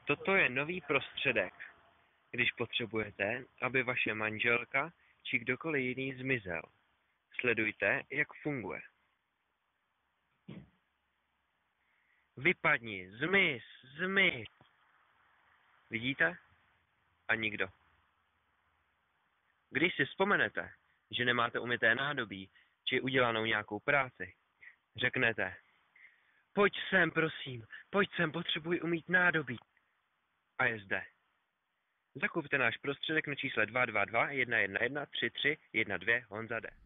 Toto je nový prostředek, když potřebujete, aby vaše manželka či kdokoliv jiný zmizel. Sledujte, jak funguje. Vypadni, zmiz. Vidíte? A nikdo. Když si vzpomenete, že nemáte umyté nádobí, či udělanou nějakou práci, řeknete: pojď sem, prosím, pojď sem, potřebuji umýt nádobí. A je zde. Zakupte náš prostředek na čísle 222 111 33 12 Honza D.